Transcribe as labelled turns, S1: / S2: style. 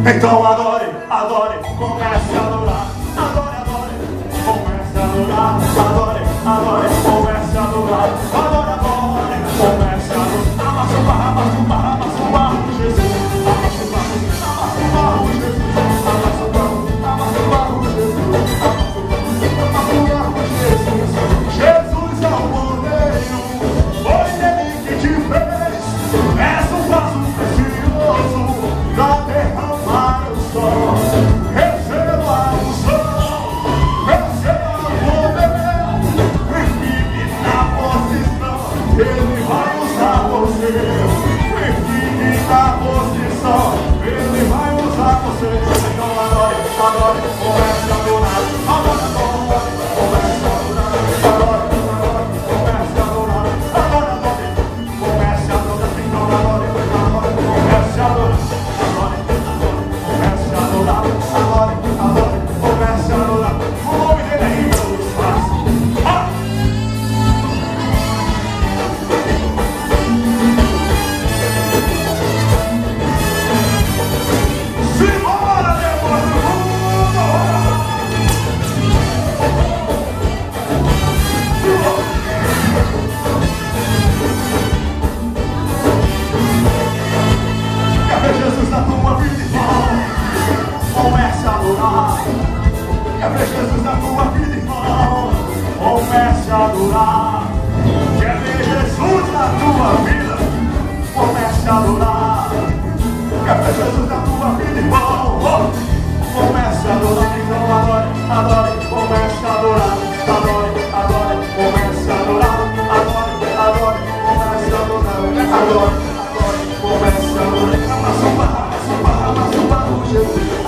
S1: Então adore, adore, comece a adorar. Adore, adore, comece a adorar. Adore, adore, comece a adorar. Adore, adore, comece a adorar. Amassa o barro, amassa o barro, amassa o barro, Jesus. Amassa o barro, Jesus. Amassa o barro, Jesus. Amassa o barro, Jesus. Jesus é o poderio, foi ele que te fez. És um vaso precioso pra derramar o sol. Receba a unção, receba o poder, e fique na posição, ele vai usar você. E fique na posição, ele vai usar você. Então adore, adore, comece a adorar. Adore, adore, comece a adorar. Adore, adore, comece a adorar. Adore, adore, comece a adorar. Então adore, adore, comece a adorar. Adore, adore, comece a adorar. Adore, adore, comece a adorar. O nome dele é Jesus. Simbora, depois do mundo! Quer ver Jesus na tua vida, irmão? Comece a adorar. Quer ver Jesus na tua vida, irmão? Comece a adorar. Quer ver Jesus na tua vida? Comece a adorar. Quer ver Jesus na tua vida, irmão? Comece a adorar. Então adore, adore, comece a adorar. Adore, adore, comece a adorar. Adore, adore, comece a adorar. Adore, adore, comece a adorar. Amassa o barro, Jesus.